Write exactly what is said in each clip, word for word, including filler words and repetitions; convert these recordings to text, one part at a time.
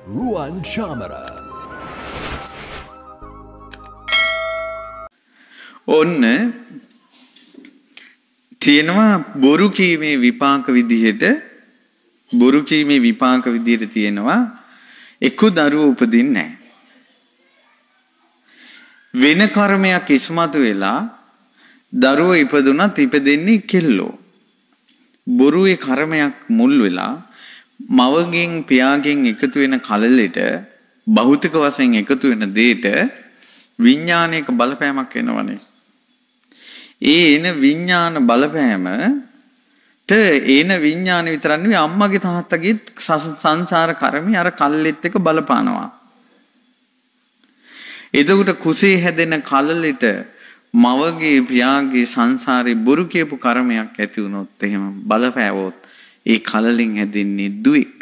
Ruan Chamara. ඔන්න තියෙනවා බොරු කීමේ විපාක විදිහට බොරු කීමේ විපාක විදිහට තියෙනවා එක්ක දරුවෝ උපදින්නේ නැහැ. වෙන කර්මයක් ඉස්මතු වෙලා දරුවෝ ඉපදුනත් ඉපදෙන්නේ කෙල්ලෝ. බොරුවේ කර්මයක් මුල් වෙලා මවගෙන් පියාගෙන් එකතු වෙන කලලෙට භෞතික වශයෙන් එකතු වෙන දෙයට විඥානයක බලපෑමක් එනවනේ. ඒ එන විඥාන බලපෑමට එන විඥාන විතරක් නෙවෙයි අම්මගේ තාත්තගේ සංසාර කර්මي අර කල්ලෙත් එක බලපානවා. එතකොට කුසේ හැදෙන කලලෙට මවගේ පියාගේ සංසාරේ බොරු කියපු කර්මයක් ඇති වුණොත් එහෙම බලපෑවොත් ඒ කලලින් හැදෙන්නේ දුවෙක්.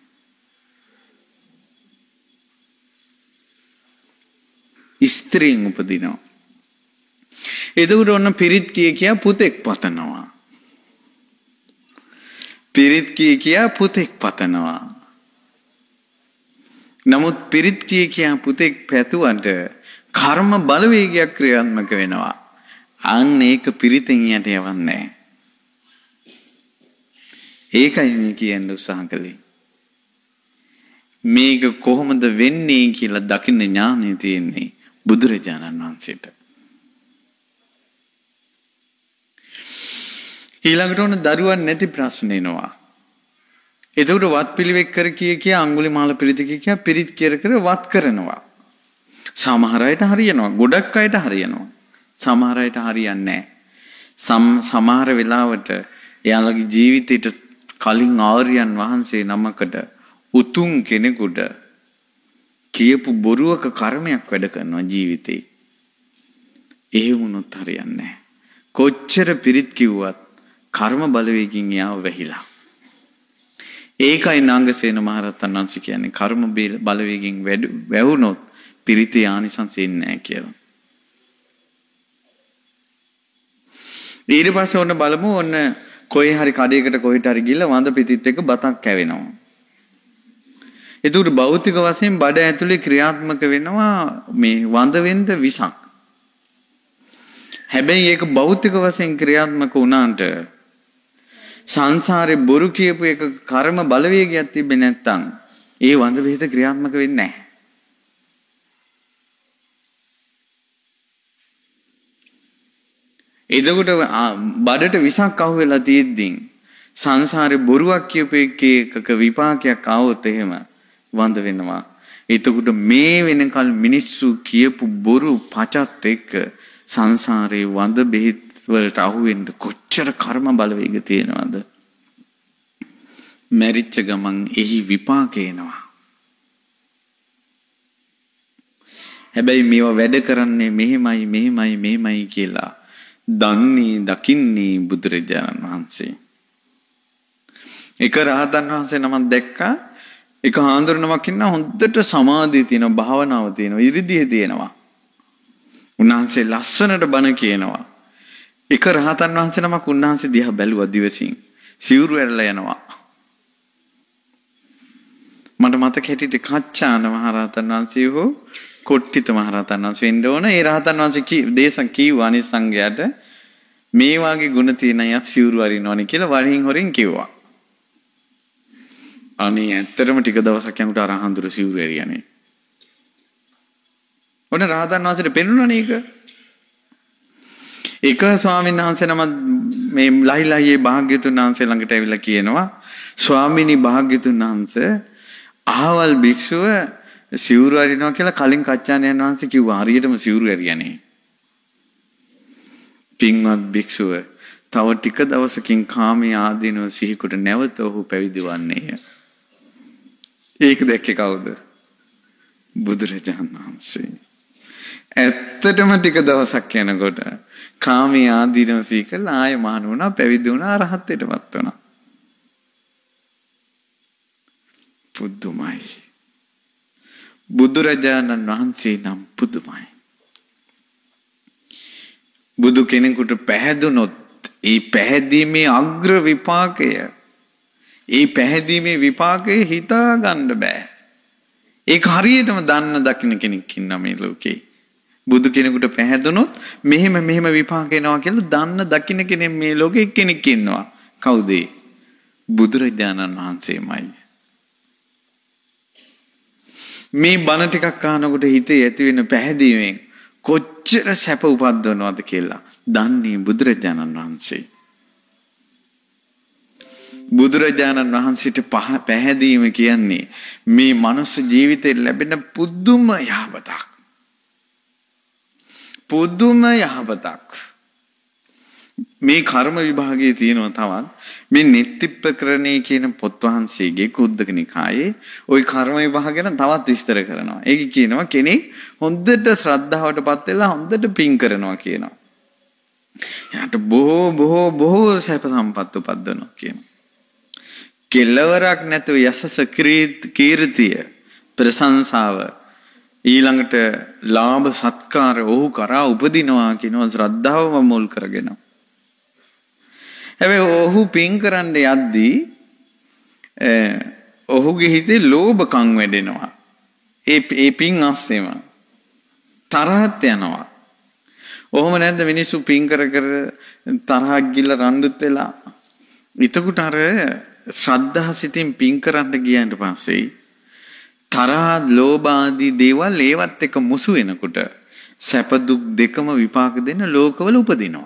ස්ත්‍රීන් උපදිනවා. එතකොට ඔන්න පිරිත් කිය කියා පුතෙක් පතනවා. පිරිත් කිය කියා පුතෙක් පතනවා. නමුත් පිරිත් කිය කියා පුතෙක් පැතුවට කර්ම බලවේගයක් ක්‍රියාත්මක වෙනවා. අන්න ඒක පිරිතෙන් යට යවන්නේ නැහැ. ඒකයි මේ කියන්න උත්සාහ කළේ. මේක කොහොමද වෙන්නේ කියලා දකින්න ඥානෙ තියෙන්නේ බුදුරජාණන් වහන්සේට. ඊළඟට උන දරුවන් නැති ප්‍රශ්න එනවා. එතකොට වත් පිළිවෙක් කර කිය කිය අඟුලිමාල පිළිත කිය කිය පිරිත් කර කර වත් කරනවා. සමහර අයට හරියනවා. ගොඩක් අයට හරියනවා. සමහර අයට හරියන්නේ නැහැ. සමහර වෙලාවට එයාලගේ ජීවිතේට කලින් ආර්යයන් වහන්සේ නමකට උතුම් කෙනෙකුට කියපු බොරුවක කර්මයක් වැඩ කරනවා ජීවිතේ. එහෙම වුණොත් හරියන්නේ නැහැ. කොච්චර පිරිත් කිව්වත් කර්ම බලවේගින් යාව වැහිලා. ඒකයි නාගසේන මහරහතන් වහන්සේ කියන්නේ කර්ම බලවේගින් වැහුනොත් පිරිතේ ආනිසංස එන්නේ නැහැ කියලා. ඊට පස්සේ ඔන්න බලමු ඔන්න කොහේ හරි කඩේකට කොහෙට හරි ගිහලා වඳ පිටිත් එක්ක බතක් කැවෙනවා. ඒකට භෞතික වශයෙන් බඩ ඇතුලේ ක්‍රියාත්මක වෙනවා මේ වඳ වෙන්න විසක්. හැබැයි ඒක භෞතික වශයෙන් ක්‍රියාත්මක වුණාට සංසාරේ බොරු කියපු එක කර්ම බලවේගයක් තිබෙන්නේ නැත්තම් ඒ වඳ බෙහෙත ක්‍රියාත්මක වෙන්නේ නැහැ. එතකොට බඩට විසක් අහු වෙලා තියෙද්දි සංසාරේ බොරුවක් කියපු එකක විපාකයක් ආවොත් එහෙම වඳ වෙනවා. එතකොට මේ වෙනකල් මිනිස්සු කියපු බොරු පචත් එක්ක සංසාරේ වඳ බෙහෙත් වලට අහු වෙන්න කොච්චර කර්ම බලවේග තියෙනවද? මැරිච්ච ගමන් එහි විපාක එනවා. හැබැයි මේවා වැඩ කරන්නේ මෙහෙමයි මෙහෙමයි මෙහෙමයි කියලා දන්නේ දකින්නේ බුදුරජාණන් වහන්සේ. එක රහතන් වහන්සේ නමක් දැක්කා. එක හාමුදුරුවෝ ඉන්නා හොඳට සමාධිය තියෙනවා, භාවනාව තියෙනවා, ඉරිදිය තියෙනවා. උන්වහන්සේ ලස්සනට බණ කියනවා. එක රහතන් වහන්සේ නමක් උන්වහන්සේ දිහා බැලුවා දිවසින්. සිවුරු ඇරලා යනවා. මට මතක හිටිට කච්චාන මහරහතන් වහන්සේ හෝ කොට්ටිත මහරහතන් වහන්සේ වෙන්න ඕන. ඒ රහතන් වහන්සේ දේශන් කිව්වා අනිත් සංඝයාට මේ වාගේ ගුණ තියෙන අය සිවුරු අරිනවනේ කියලා වරින් හොරින් කිව්වා. අනේ ඇත්තටම ටික දවසක් යනකොට අරහන්දුර සිවුරු ඇරියානේ. ඔන්න රහතන් වහන්සේට පෙන්නුණානේ ඒක. එක ස්වාමීන් වහන්සේ නම මේ ලහිලහියේ භාග්‍යතුන් වහන්සේ ළඟට ඇවිල්ලා කියනවා ස්වාමීනි භාග්‍යතුන් වහන්සේ අහවල් භික්ෂුව සිවුරු අරිනවා කියලා කලින් කච්චාණන් වහන්සේ කිව්වා. හරියටම සිවුරු ඇරියානේ. පින්වත් භික්ෂුව තව ටික දවසකින් කාමයේ ආදීනව සිහිකොට නැවත ඔහු පැවිදි වන්නේය. ඒක දැක්කේ කවුද? බුදුරජාණන් වහන්සේ. ඇත්තටම ටික දවසක් යනකොට කාමයේ ආදීනව සිහි කළා ආය මහණ වුණා, පැවිදි වුණා, රහත්ත්වයටපත් වුණා. පුදුමයි. බුදුරජාණන් වහන්සේ නම් පුදුමයි. බුදු කෙනෙකුට පැහැදුනොත් ඒ පැහැදීමේ අග්‍ර විපාකය ඒ පැහැදීමේ විපාකය හිතා ගන්න බෑ. ඒක හරියටම දන්න දකින්න කෙනෙක් ඉන්නවා මේ ලෝකේ. බුදු කෙනෙකුට පැහැදුනොත් මෙහෙම මෙහෙම විපාක එනවා කියලා දන්න දකින්න කෙනෙක් මේ ලෝකේ කෙනෙක් ඉන්නවා. කවුද? බුදුරජාණන් වහන්සේමයි. මේ බණ ටිකක් අහනකොට හිතේ ඇති වෙන පැහැදීමෙන් කොච්චර සැප උපද්දවනවද කියලා දන්නේ බුදුරජාණන් වහන්සේ. බුදුරජාණන් වහන්සේට පැහැදීම කියන්නේ මේ මනුස්ස ජීවිතේ ලැබෙන පුදුම යහපතක්. පුදුම යහපතක්. මේ කර්ම විභාගයේ තියෙනවා තවත් මේ නිත්‍ය ප්‍රකරණේ කියන පොත් වහන්සේගේ කුද්දක නිකායේ ওই කර්ම විභාග ගැන තවත් විස්තර කරනවා. ඒක කියනවා කෙනෙක් හොඳට ශ්‍රද්ධාවටපත් වෙලා හොඳට පින් කරනවා කියනවා. එයාට බොහෝ බොහෝ බොහෝ සැප සම්පත් උපදිනවා කියනවා. කෙලවරක් නැතුව යසස කීර්තිය ප්‍රශංසාව ඊළඟට ලාභ සත්කාර ඔහු කරා උපදිනවා කියනවා ශ්‍රද්ධාවම මුල් කරගෙන. හැබැයි ඔහු පින් කරන්න යද්දී ඔහුගේ හිතේ ලෝභකම් වැඩෙනවා. ඒ ඒ පින් අස්සෙම තරහත් යනවා. ඔහොම නැද්ද මිනිස්සු පින් කර කර තරහක් ගිල්ල රණ්ඩුත් වෙලා. ඊටකට අර ශ්‍රද්ධා සිතින් පින් කරන්න ගියන්ට පස්සේ තරහ ලෝභ ආදී දේවල් ඒවත් එක මුසු වෙනකොට සැප දුක් දෙකම විපාක දෙන ලෝකවල උපදිනවා.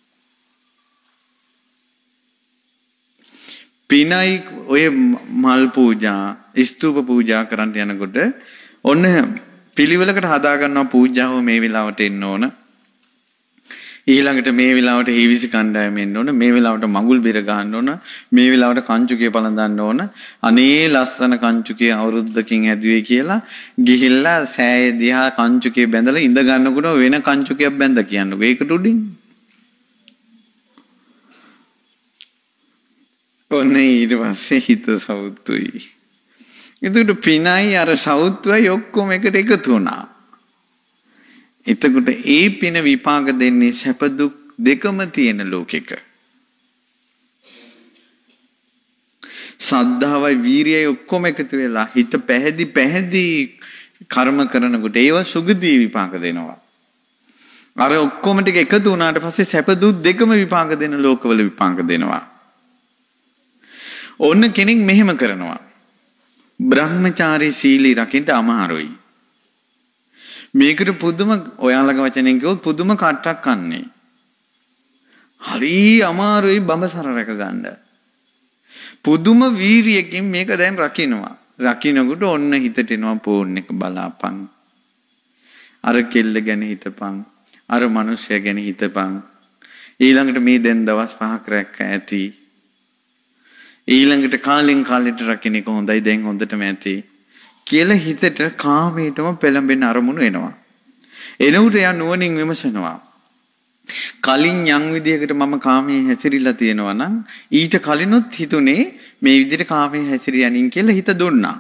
පිනයි ඔය මල් පූජා ස්තූප පූජා කරන්න යනකොට ඔන්න පිළිවෙලකට හදා ගන්නවා පූජාව මේ වෙලාවට එන්න ඕන. ඊළඟට මේ වෙලාවට හීවිසි කණ්ඩායම එන්න ඕන. මේ වෙලාවට මඟුල් බෙර ගහන්න ඕන. මේ වෙලාවට කංචුකේ පළඳන්න ඕන. අනේ ලස්සන කංචුකේ අවුරුද්දකින් හැදුවේ කියලා ගිහිල්ලා සෑයේ දිහා කංචුකේ බැඳලා ඉඳ ගන්නකොට වෙන කංචුකයක් බැඳ කියන්නකෝ. ඒකට උඩින් ඔන්න ඊට පස්සේ හිත සෞතුයි. එතකොට පිනයි අර සෞතුයි ඔක්කොම එකට එකතු වුණා. එතකොට ඒ පින විපාක දෙන්නේ සැප දුක් දෙකම තියෙන ලෝකෙක. සද්ධාවයි වීරියයි ඔක්කොම එකතු වෙලා හිත පැහැදි පැහැදි කර්ම කරනකොට ඒවා සුගදී විපාක දෙනවා. අර ඔක්කොම ටික එකතු වුණාට පස්සේ සැප දුක් දෙකම විපාක දෙන ලෝකවල විපාක දෙනවා. ඔන්න කෙනෙක් මෙහෙම කරනවා. බ්‍රහ්මචාරී සීලී රකින්න අමාරුයි. මේකට පුදුම ඔයාලගේ වචනෙන් කිව්වොත් පුදුම කට්ටක් කන්නේ. හරි අමාරුයි බඹසර රැක ගන්න. පුදුම වීරියකින් මේක දැන් රකින්නවා. රකින්නකොට ඔන්න හිතට එනවා පෝන් එක බලාපන්. අර කෙල්ල ගැන හිතපන්. අර මිනිස්සයා ගැන හිතපන්. ඊළඟට මේ දැන් දවස් පහක් රැක්ක ඇති. ඊළඟට කාලෙන් කාලෙට රකින්න එක හොඳයි දැන් හොඳටම ඇති. කියලා හිතට කාමයටම පෙළඹෙන අරමුණු එනවා. එනකොට යා නුවණින් විමසනවා. කලින් යම් විදියකට මම කාමයේ හැසිරීලා තියෙනවා නම් ඊට කලිනුත් හිතුනේ මේ විදිහට කාමයේ හැසිරියනින් කියලා හිත දුන්නා.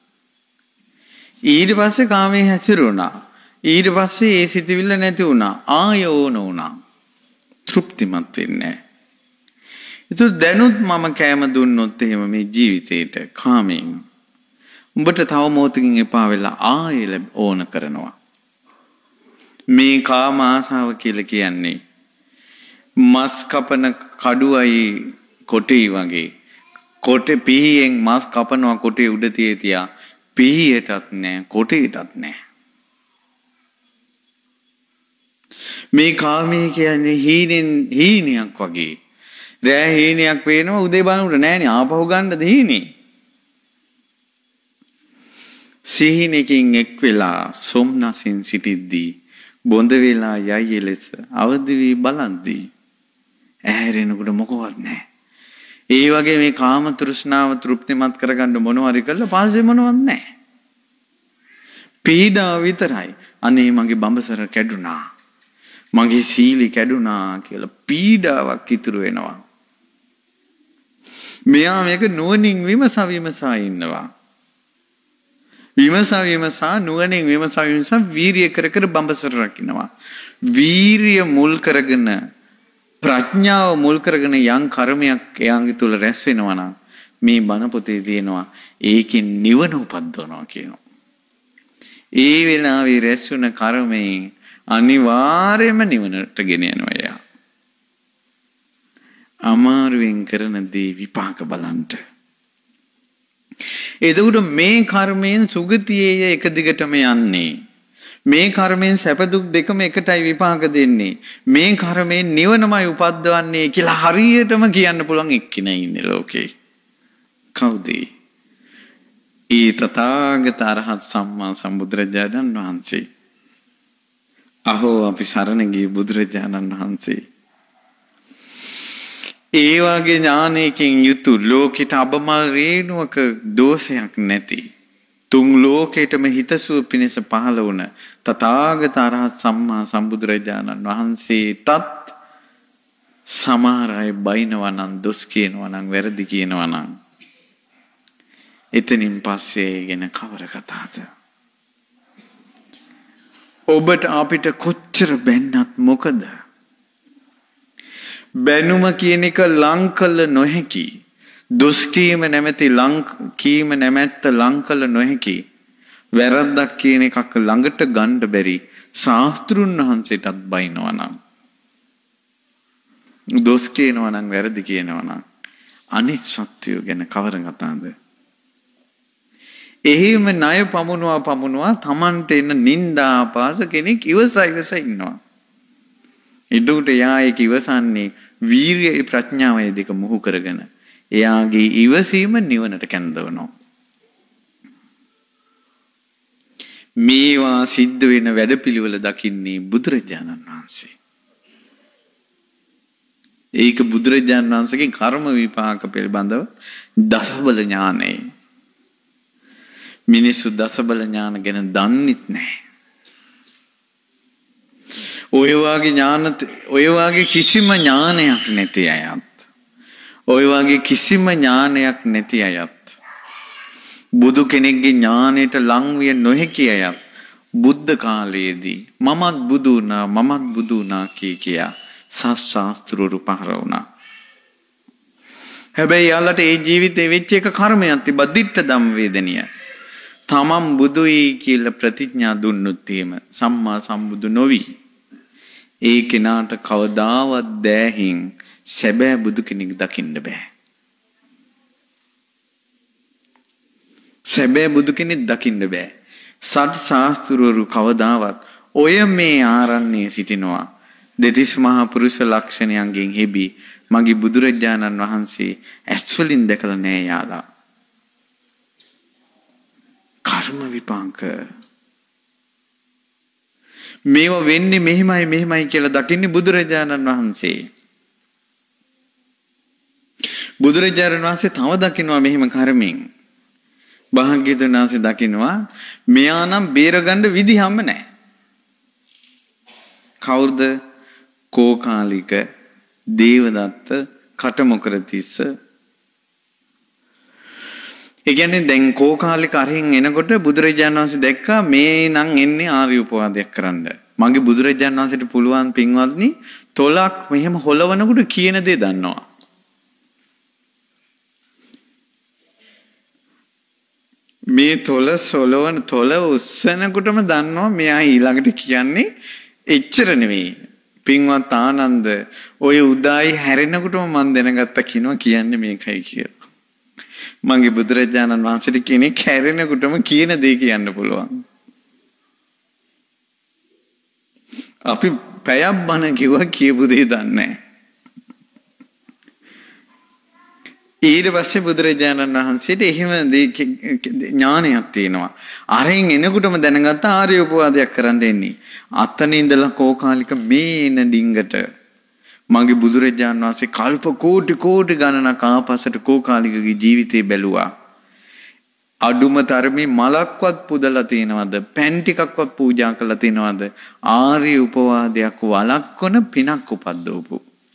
ඊට පස්සේ කාමයේ හැසිරුණා. ඊට පස්සේ ඒ සිතවිල්ල නැති වුණා. ආය ඕන වුණා. තෘප්තිමත් වෙන්නේ. ඒක දැනුත් මම කැම දුන්නොත් එහෙම මේ ජීවිතේට කාමයෙන් උඹට තව මොහොතකින් එපා වෙලා ආයෙ ඕන කරනවා. මේ කාම ආසාව කියලා කියන්නේ මස් කපන කඩුවයි කොටේ වගේ. කොටේ පිහියෙන් මස් කපනවා කොටේ උඩ තියතියා පිහියටත් නැහැ කොටේටත් නැහැ. මේ කාමයේ කියන්නේ හීනෙන් හීනයක් වගේ. රෑ හීනයක් පේනවා උදේ බලනකොට නෑනේ ආපහු ගන්නද හීනේ. සිහිනකින් එක් වෙලා සොම්නසින් සිටිද්දී බොඳ වෙලා යයි ලෙස අවදි වී බලද්දී ඇහැරෙනකොට මොකවත් නැහැ. ඒ වගේ මේ කාම තෘෂ්ණාව තෘප්තිමත් කරගන්න මොනවාරි කළා පාසේ මොනවත් නැහැ. පීඩාව විතරයි. අනේ මගේ බඹසර කැඩුනා. මගේ සීලි කැඩුනා කියලා පීඩාවක් ඉතුරු වෙනවා. මෙයා මේක නුවණින් විමසා විමසා ඉන්නවා. විමසා විමසා නුවණින් විමසා විමසා වීරිය කර කර බඹසර රකින්නවා. වීරිය මුල් කරගෙන ප්‍රඥාව මුල් කරගෙන යම් කර්මයක් එයාගේ තුල රැස් වෙනවා නම් මේ බණ පොතේ තියෙනවා ඒකෙන් නිවන උපද්දවනවා කියනවා. ඒ වෙලාවේ රැස්ුණ කර්මයෙන් අනිවාර්යයෙන්ම නිවනට ගෙන යනවා යා. අමාරුවෙන් කරන දේ විපාක බලන්ට. එතකොට මේ කර්මයෙන් සුගතියේ එක දිගටම යන්නේ. මේ කර්මයෙන් සැප දුක් දෙකම එකටයි විපාක දෙන්නේ. මේ කර්මයෙන් නිවනමයි උපද්දවන්නේ කියලා හරියටම කියන්න පුළුවන් එක්කෙනෙක් ඉන්නේ ලෝකේ. කවුද? ඒ තථාගත අරහත් සම්මා සම්බුදුරජාණන් වහන්සේ. අහෝ අපි සරණ ගිය බුදුරජාණන් වහන්සේ. ඒ වගේ ඥානයකින් යුතු ලෝකෙට අබමල් රේණුවක දෝෂයක් නැති තුන් ලෝකෙටම හිතසුව පිණිස පහළ වුණ තථාගත අරහත් සම්මා සම්බුදුරජාණන් වහන්සේටත් සමහර අය බයිනවා නම් දොස් කියනවා නම් වැරදි කියනවා නම් එතනින් පස්සේ ගැන කවර කතාවද? ඔබට අපිට කොච්චර බැන්නත් මොකද? බැනුම කියන එක ලං කළ නොහැකි. දොස් කීම නැමැති ලං කීම නැමැත්ත ලං කළ නොහැකි. වැරද්දක් කියන එකක් ළඟට ගන්න බැරි ශාස්ත්‍රුන් වහන්සේටත් බයිනවා නම්, දොස් කියනවා නම්, වැරදි කියනවා නම් අනිත් සත්‍යය ගැන කවර කතාවද? එහෙම ණය පමුණුවා පමුණුවා Tamanට එන නිന്ദා ආපාස කෙනෙක් ඉවසා ඉවසා ඉන්නවා. එතකොට එයා ඒක ඉවසන්නේ වීරිය ප්‍රඥාවයි දෙක මුහු කරගෙන එයාගේ ඉවසීම නිවනට කැඳවනවා. මේවා සිද්ධ වෙන වැඩපිළිවෙල දකින්නේ බුදුරජාණන් වහන්සේ. ඒක බුදුරජාණන් වහන්සේගේ කර්ම විපාක පිළිබඳව දසබල ඥානයි. මිනිස්සු දසබල ඥාන ගැන දන්නෙත් නැහැ. ඔය වාගේ ඥාන ඔය වාගේ කිසිම ඥානයක් නැති අයත්, ඔය වාගේ කිසිම ඥානයක් නැති අයත්, බුදු කෙනෙක්ගේ ඥානයට ලං විය නොහැකි අයත් බුද්ධ කාලයේදී මමත් බුදු වුණා මමත් බුදු වුණා කිය කියා සස්සාස්ත්‍රවරු පහර වුණා. හැබැයි යාළට ඒ ජීවිතේ වෙච්ච එක කර්මයක් තිබ්බා, ditta ධම්ම වේදනිය. තමන් බුදුයි කියලා ප්‍රතිඥා දුන්නොත් එහෙම සම්මා සම්බුදු නොවි. ඒ කෙනාට කවදාවත් දෑහින් සැබෑ බුදු කෙනෙක් දකින්න බෑ. සැබෑ බුදු කෙනෙක් දකින්න බෑ. සත් ශාස්ත්‍රවරු කවදාවත් ඔය මේ ආරණ්‍යයේ සිටිනවා දෙතිස් මහා පුරුෂ ලක්ෂණයන්ගෙන් හෙබි මගේ බුදුරජාණන් වහන්සේ ඇස් වලින් දැකලා නෑ යාලා. කර්ම විපාක මේවා වෙන්නේ මෙහිමයි මෙහිමයි කියලා දකින්නේ බුදුරජාණන් වහන්සේ. බුදුරජාණන් වහන්සේ තව දකින්නවා මෙහිම කර්මෙන්. භාග්‍යවතුන් වහන්සේ දකින්නවා මෙයා නම් බේරගන්න විදිහම නැහැ. කවුරුද? කෝකාලික, දේවදත්ත, කටමොකරතිස්ස. ඒ කියන්නේ දැන් කෝකාලික අරින් එනකොට බුදුරජාණන් වහන්සේ දැක්කා මේ නම් එන්නේ ආර්ය උපවාදයක් කරන්න. මගේ බුදුරජාණන් වහන්සේට පුළුවන් පින්වත්නි තොලක් මෙහෙම හොලවනකොට කියන දේ දන්නවා. මේ තොල සොලවන තොල උස්සනකොටම දන්නවා මෙයා ඊළඟට කියන්නේ එච්චර නෙවෙයි. පින්වත් ආනන්ද ඔය උදායි හැරෙනකොටම මම දැනගත්තා කියනවා කියන්නේ මේකයි කියලා. මගේ බුදුරජාණන් වහන්සේට කෙනෙක් හැරෙනකොටම කියන දේ කියන්න පුළුවන්. අපි පැයක් බණ කිව්වා කියපු දේ දන්නේ නැහැ. ඊට පස්සේ බුදුරජාණන් වහන්සේට එහෙම ඥානයක් තියෙනවා. අරෙන් එනකොටම දැනගත්ත ආර්ය උපවාදයක් කරන්න එන්නේ. අතන ඉඳලා කෝකාලික මේ එන ඩිංගට මගේ බුදුරජාණන් වහන්සේ කල්ප කෝටි කෝටි ගණනක් ආපස්සට කෝකාලිකගේ ජීවිතේ බැලුවා. අඩුම තරමේ මලක්වත් පුදලා තියනවද? පැන් ටිකක්වත් පූජා කළා තියනවද? ආර්ය උපවාදයක් වළක්වන පිනක් උපද්දවපු.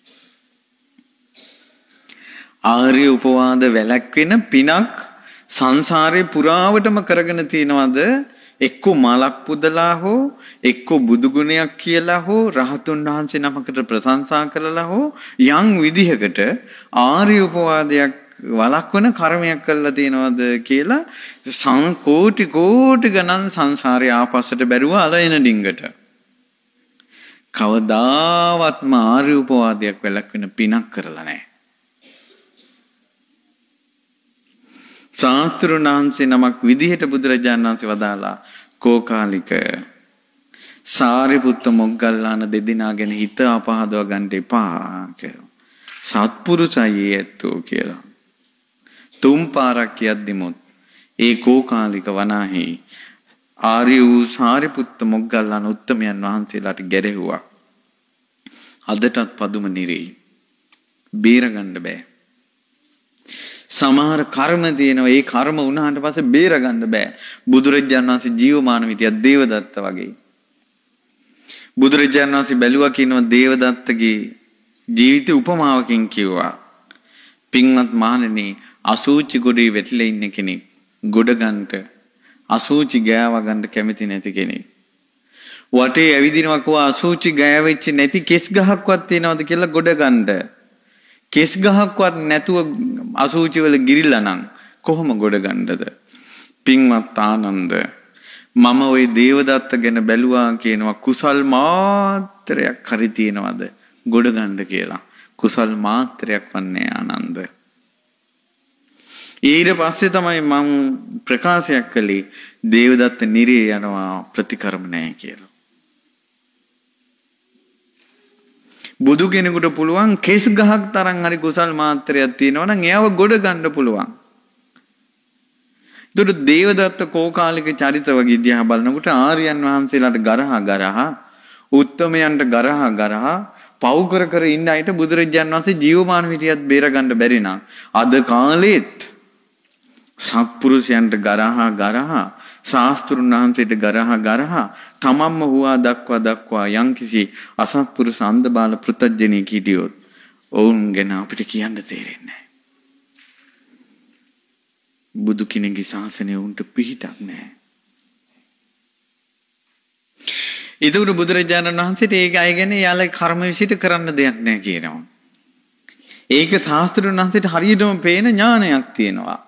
ආර්ය උපවාද වැළැක්වෙන පිනක් සංසාරේ පුරාවටම කරගෙන තියනවද? එක්ක මලක් පුදලා හෝ එක්ක බුදු ගුණයක් කියලා හෝ රහතුන් වහන්සේ නමකට ප්‍රශංසා කළා හෝ යම් විදිහකට ආර්ය උපවාදයක් වළක්වන කර්මයක් කළා තියනවද කියලා සංකෝටි කෝටි ගණන් සංසාරේ ආපස්සට බැරුවා අල එන ඩිංගට. කවදාවත්ම ආර්ය උපවාදයක් වැළක්වෙන පිනක් කරලා නැහැ. ශාස්ත්‍රුන් වහන්සේ නමක් විදිහට බුදුරජාණන් වහන්සේ වදාලා කෝකාලික සාරිපුත්ත මොග්ගල්ලාන දෙදෙනා ගැන හිත අපහදව ගන්න එපා කියලා. සත්පුරුෂයි ඇත්තෝ කියලා. තුන් පාරක් කියද්දිමුත් ඒ කෝකාලික වනාහි ආර්ය වූ සාරිපුත්ත මොග්ගල්ලාන උත්තමයන් වහන්සේලාට ගැරෙහුවා. අදටත් පදුම නිරේ. බේරගන්න බෑ. සමහර කර්ම තියෙනවා. ඒ කර්ම වුණාට පස්සේ බේරගන්න බෑ. බුදුරජාණන් වහන්සේ ජීවමාන විදියට දේවදත්ත වගේ. බුදුරජාණන් වහන්සේ බැලුවා කියනවා දේවදත්තගේ ජීවිත උපමාවකින් කිව්වා. පින්වත් මහණෙනි අසූචි ගොඩේ වැටිලා ඉන්න කෙනෙක් ගොඩ ගන්නට අසූචි ගෑව ගන්න කැමති නැති කෙනෙක්. වටේ ඇවිදිනවා කෝ අසූචි ගෑවෙච්ච නැති කෙස් ගහක්වත් තියනවද කියලා ගොඩ ගන්න. කෙස් ගහක්වත් නැතුව අසූචි වල ගිරිලා නම් කොහොම ගොඩ ගන්නද? පින්වත් ආනන්ද මම ওই දේවදත්ත ගැන බැලුවා කියනවා කුසල් මාත්‍රයක් හරි තියනවද ගොඩ ගන්න කියලා. කුසල් මාත්‍රයක් වන්නේ ආනන්ද. ඊට පස්සේ තමයි මම ප්‍රකාශයක් කළේ දේවදත්ත නිරේ යනවා ප්‍රතිකර්ම නැහැ කියලා. බුදු කෙනෙකුට පුළුවන් කෙස් ගහක් තරම් හරි කුසල් මාත්‍රයක් තියෙනවා නම් එයාව ගොඩ ගන්න පුළුවන්. ඒකට දේවදත්ත කෝකාලික චරිත වගේ දිහා බලනකොට ආර්යයන් වහන්සේලාට ගරහා ගරහා උත්තමයන්ට ගරහා ගරහා පව් කර කර ඉන්න අයට බුදුරජාණන් වහන්සේ ජීවමාන විදියට බේර ගන්න බැරි නම් අද කාලෙත් සත්පුරුෂයන්ට ගරහා ගරහා ශාස්ත්‍රුන් වහන්සේට ගරහා ගරහා තමන්ම හුවා දක්වා දක්වා යම්කිසි අසත්පුරුෂ අන්ධබාල පෘතජ්ජනෙක් හිටියොත් ඔවුන් ගැන අපිට කියන්න තේරෙන්නේ නැහැ. බුදු කෙනෙකුගේ ශාසනය උන්ට පිහිටක් නැහැ. ඒතුළු බුදුරජාණන් වහන්සේට ඒක අය ගැන යාළගේ කර්ම විශ්ිත කරන්න දෙයක් නැහැ කියනවා. ඒක ශාස්ත්‍රුන් වහන්සේට හරියටම පේන ඥානයක් තියෙනවා.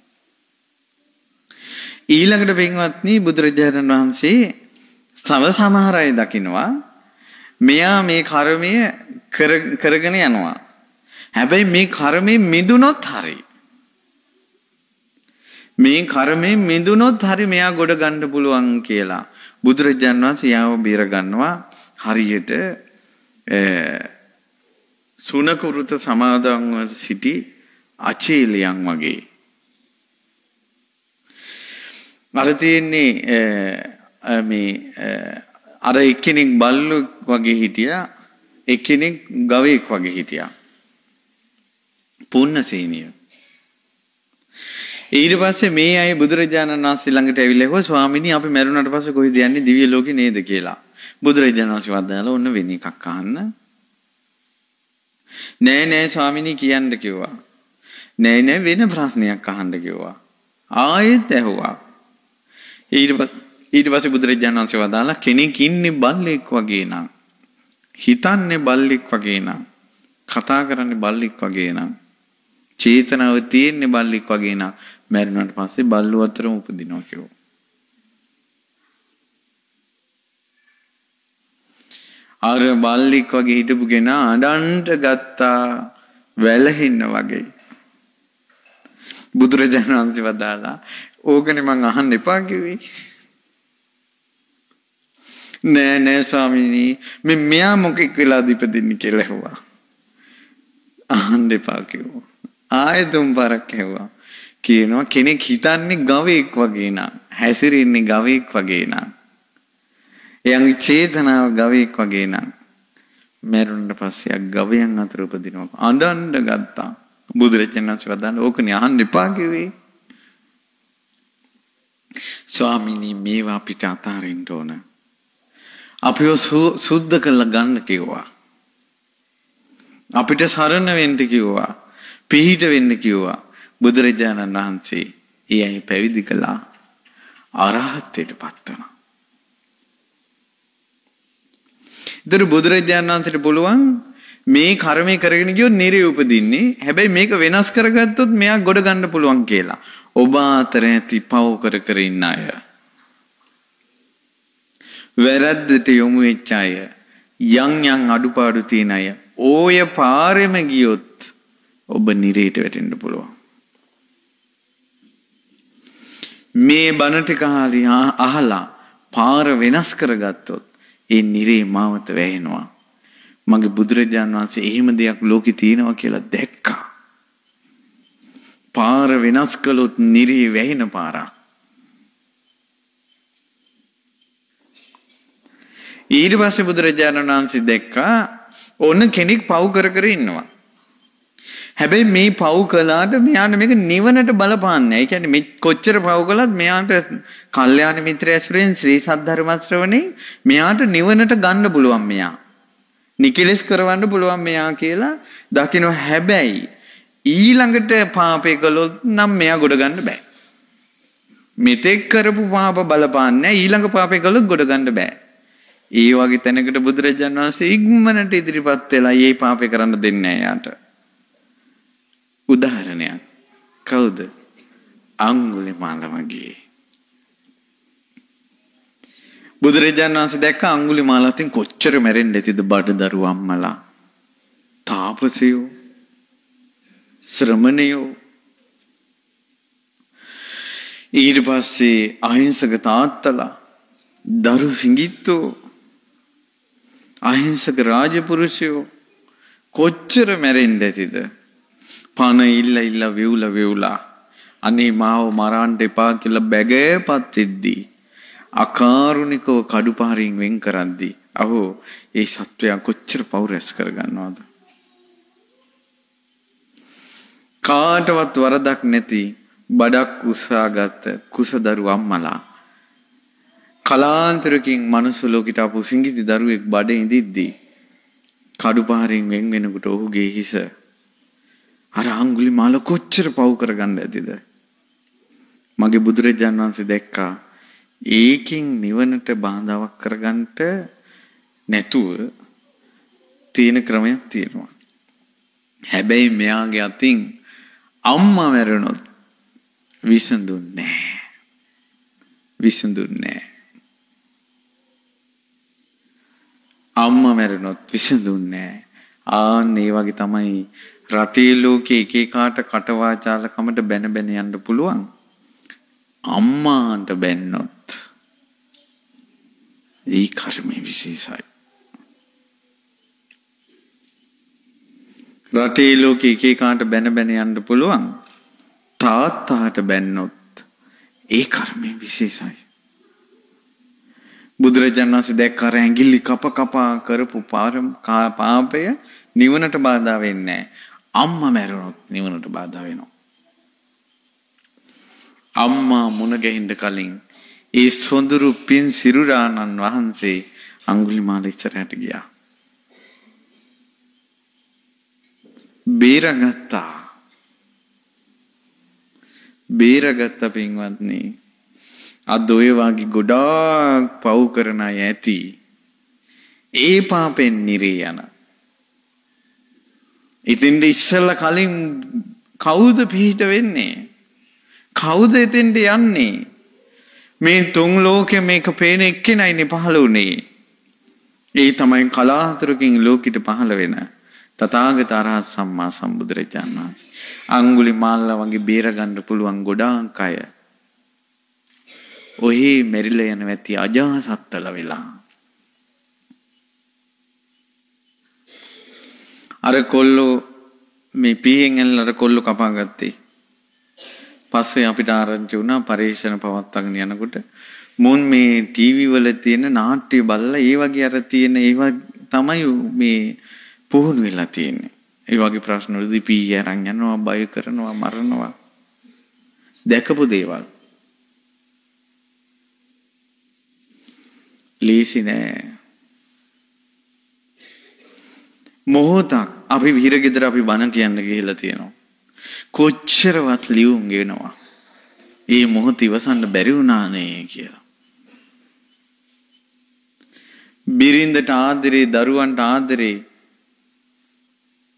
ඊළඟට පින්වත්නි බුදුරජාණන් වහන්සේ සව සමහර අය දකින්නවා මෙයා මේ කර්මය කරගෙන යනවා. හැබැයි මේ කර්මයෙන් මිදුනොත් හරි. මේ කර්මයෙන් මිදුනොත් හරි මෙයා ගොඩ ගන්න පුළුවන් කියලා බුදුරජාණන් වහන්සේ යාව බේර ගන්නවා. හරියට සුනකුරුත සමාදන්ව සිටි අචේලියන් වගේ. අර තියෙන්නේ මේ අර එක්කෙනෙක් බල්ලෙක් වගේ හිටියා එක්කෙනෙක් ගවයෙක් වගේ හිටියා. පුන්නසේනිය. ඊට පස්සේ මේ අය බුදුරජාණන් වහන්සේ ළඟට ඇවිල්ලා කිව්වා ස්වාමීනි අපි මැරුණාට පස්සේ කොහෙද යන්නේ දිව්‍ය ලෝකේ නේද කියලා. බුදුරජාණන් වහන්සේ වදාළා ඔන්න වෙන එකක් අහන්න. නෑ නෑ ස්වාමීනි කියන්න කිව්වා. නෑ නෑ වෙන ප්‍රශ්නයක් අහන්න කිව්වා. ආයෙත් ඇහුවා. ඊට පස්සේ බුදුරජාණන් වහන්සේ වදාලා කෙනෙක් ඉන්නේ බල්ලෙක් වගේ නම් හිතන්නේ බල්ලෙක් වගේ නම් කතා කරන්නේ බල්ලෙක් වගේ නම් චේතනාව තියෙන්නේ බල්ලෙක් වගේ නම් මැරුණාට පස්සේ බල්ලෝ අතරම උපදිනවා කියෝ. අර බල්ලෙක් වගේ හිටපු කෙනා අඬන්ට ගත්තා වැළහෙන්න වගේ. බුදුරජාණන් වහන්සේ වදාලා ඕකනේ මං අහන්න එපා කිව්වේ. නෑ නෑ ස්වාමීනි මේ මෙයා මොකෙක් වෙලාද ඉපදින්නේ කියලා ඇහුවා. අහන්න එපා කිව්වා. ආයෙ තුන් පාරක් ඇහුවා. කියනවා කෙනෙක් හිතන්නේ ගවයෙක් වගේ නම් හැසිරෙන්නේ ගවයෙක් වගේ නම් එයාගේ චේතනාව ගවයෙක් වගේ නම් මැරුණට පස්සේ ගවයන් අතර උපදිනවා. අඬන්න ගත්තා. බුදුරජාණන් වහන්සේ වදාළා ඕකනේ අහන්න එපා කිව්වේ. ස්වාමීනි මේවා අපිට අතාරින්න ඕන. අපිව සුද්ධ කරලා ගන්න කිව්වා. අපිට සරණ වෙන්න කිව්වා. පිහිට වෙන්න කිව්වා. බුදුරජාණන් වහන්සේ ඒ අය පැවිදි කළා. අරහත්ත්වයට පත් වුණා. ඒතර බුදුරජාණන් වහන්සේට පුළුවන් මේ කර්මය කරගෙන ගියොත් නිරේ උපදින්නේ. හැබැයි මේක වෙනස් කරගත්තොත් මෙයා ගොඩ ගන්න පුළුවන් කියලා. ඔබ අතර ඇති පව කර කර ඉන්න අය, වැරද්දට යොමු වෙච්ච අය, යම් යම් අඩුපාඩු තියෙන අය, ඕය පාරෙම ගියොත් ඔබ නිරේට වැටෙන්න පුළුවන්. මේ බණ ටික අහලා පාර වෙනස් කරගත්තොත් ඒ නිරේ මාවත වැහෙනවා. මගේ බුදුරජාණන් වහන්සේ එහෙම දෙයක් ලෝකේ තියෙනවා කියලා දැක්කා. පාර වෙනස් කළොත් නිරේ වැහෙන පාරක්. ඊට පස්සේ බුදුරජාණන් වහන්සේ දැක්කා ඕන කෙනෙක් පව් කර කර ඉන්නවා. හැබැයි මේ පව් කළාට මෙයාට මේක නිවනට බලපාන්නේ නැහැ. ඒ කියන්නේ මේ කොච්චර පව් කළත් මෙයාට කල්යාණ මිත්‍ර ඇසුරෙන් ශ්‍රී සද්ධර්ම ශ්‍රවණේ මෙයාට නිවනට ගන්න පුළුවන්, මෙයා නිකලස් කරවන්න පුළුවන් මෙයා කියලා දකින්න. හැබැයි ඊළඟට පාපේ කළොත් නම් මෙයා ගොඩ ගන්න බෑ. මෙතෙක් කරපු පාප බලපාන්නේ නැහැ, ඊළඟ පාපේ කළොත් ගොඩ ගන්න බෑ. ඒ වගේ තැනකට බුදුරජාණන් වහන්සේ ඉක්මනට ඉදිරිපත් වෙලා මේ පාපේ කරන්න දෙන්නේ නැහැ යාට. උදාහරණයක්. කවුද? අඟුලිමාල වගේ. බුදුරජාණන් වහන්සේ දැක්ක අඟුලිමාල අතින් කොච්චර මැරෙන්න ඇතිද බඩදරු අම්මලා, තාපසයෝ, ශ්‍රමණයෝ. ඊට පස්සේ අහිංසක තාත්තලා, දරු සිඟිත්තෝ, අහිංසක රාජපුරුෂයෝ කොච්චර මැරෙන්න ඇතිද? පණ ඉල්ල ඉල්ල වෙවුල වෙවුලා අනේ මාව මරන්න එපා කියලා බැගෑපත් වෙද්දී, අකාරුණිකව කඩුපාරින් වෙන් කරද්දී, අහෝ ඒ සත්වයා කොච්චර පව් රැස් කරගන්නවද? කාටවත් වරදක් නැති බඩක් උසාගත් කුසදරු අම්මලා කලාන්තරකින් මනුස්ස ලෝකෙට ආපු සිඟිති දරුවෙක් බඩේ ඉඳිද්දී කඩුපාරින් වෙන් වෙනකොට ඔහුගේ හිස අර අඟුලිමාල කොච්චර පව් කරගන්න ඇතිද? මගේ බුදුරජාණන් වහන්සේ දැක්කා ඒකින් නිවනට බාධාවක් කරගන්නට නැතුව තියෙන ක්‍රමයක් තියෙනවා. හැබැයි මෙයාගේ අතින් අම්මා මැරුණොත් විසඳුන්නේ නැහැ. විසඳුන්නේ නැහැ. අම්මා මැරුණොත් විසඳුන්නේ නැහැ. ආන් ඒ වගේ තමයි රටේ ලෝකේ එක එකාට කටවාචාලකමට බැන බැන යන්න පුළුවන්. අම්මාට බැන්නොත් ඒ කර්මය විශේෂයි. රටේ ලෝකේ එක එකාට බැන බැන යන්න පුළුවන්. තාත්තාට බැන්නොත් ඒ කර්මය විශේෂයි. බුදුරජාණන් වහන්සේ දැක්ක අර ඇඟිලි කප කපා කරපු පාපය නිවනට බාධා වෙන්නේ නැහැ. අම්මා මැරුණොත් නිවනට බාධා වෙනවා. අම්මා මුණ ගැහින්න කලින් ඒ සොඳුරු පින් සිරුරාණන් වහන්සේ අඟුලිමාල ඉස්සරහට ගියා. බේරගත්තා. බේරගත්ත පින්වත්නි. අද ඔය වගේ ගොඩාක් පව් කරන අය ඇති. ඒ පාපෙන් නිරේ යන. ඉතින්ද ඉස්සෙල්ලා කලින් කවුද පිහිට වෙන්නේ? කවුද එතෙන්ට යන්නේ? මේ තුන් ලෝකෙ මේක පේන එක්කෙනයිනේ පහළ වුණේ. ඒ තමයි කලාතුරකින් ලෝකෙට පහළ වෙන තථාගත අරහත් සම්මා සම්බුදුරජාණන් වහන්සේ. අඟුලිමාල වගේ බේර ගන්න පුළුවන් ගොඩාක් අය ඔහි මෙරිලා යන වැති අජාසත්තල වෙලා. අර කොල්ලෝ මේ පීයෙන් ඇල්ල අර කොල්ලෝ කපා ගත්තේ. පස්සේ අපිට ආරංචි වුණා පරීක්ෂණ පවත්වාගෙන යනකොට මුන් මේ ටීවී වල තියෙන නාට්‍ය බලලා ඒ වගේ අර තියෙන ඒවා තමයි මේ පුහුණු වෙලා තියෙන්නේ. ඒ වගේ ප්‍රශ්න වලදී පී අරන් යනවා, බය කරනවා, මරනවා. දැකපු දේවල්. ලීසි නෑ. මොහොතක් අපි විහිර ගෙදර අපි බණ කියන්න ගිහිල්ලා තියෙනවා. කොච්චරවත් ලියුම් ගෙනවා. ඒ මොහොත ඉවසන්න බැරි වුණානේ කියලා. බිරින්දට ආදරේ, දරුවන්ට ආදරේ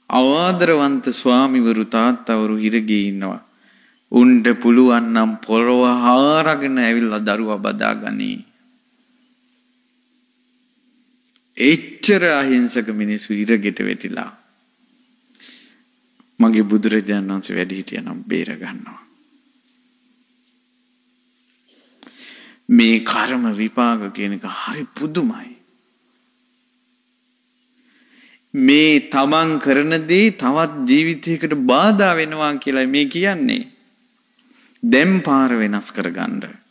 අවාදරවන්ත ස්වාමිවරු තාත්තවරු හිරගේ ඉන්නවා. උන්ට පුළුවන් නම් පොරව හාරගෙන ඇවිල්ලා දරුවා බදාගනී. එච්චර අහිංසක මිනිස්සු හිරගෙට වැටිලා මගේ බුදුරජාණන් වහන්සේ වැඩි හිටියනම් බේර ගන්නවා. මේ කර්ම විපාක කියන එක හරි පුදුමයි. මේ තමන් කරන දේ තවත් ජීවිතයකට බාධා වෙනවා කියලා මේ කියන්නේ. දැන් පාර වෙනස් කරගන්න.